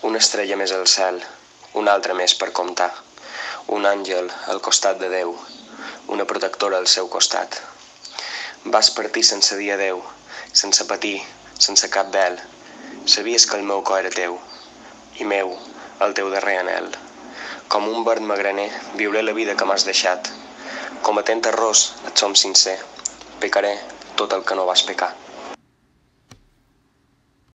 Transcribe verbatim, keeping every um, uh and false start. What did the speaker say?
Una estrella més al cel, una altra més per comptar. Un àngel al costat de Déu, una protectora al seu costat. Vas partir sense dir adeu, sense patir, sense cap vel. Sabies que el meu cor era teu, i meu, el teu darrer anhel. Com un verd magraner, viuré la vida que m'has deixat. Cometent errors, et som sincer. Pecaré tot el que no vas pecar.